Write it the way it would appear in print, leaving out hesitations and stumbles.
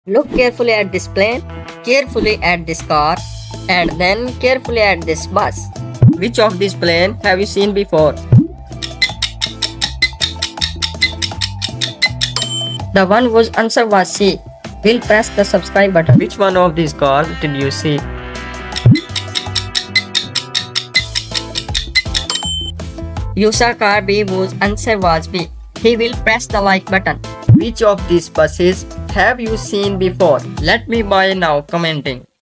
Look carefully at this plane, carefully at this car, and then carefully at this bus. Which of these plane have you seen before? The one whose answer was C. Will press the subscribe button. Which one of these cars did you see? You saw car B whose answer was B. He will press the like button. Which of these buses have you seen before? Let me by now commenting.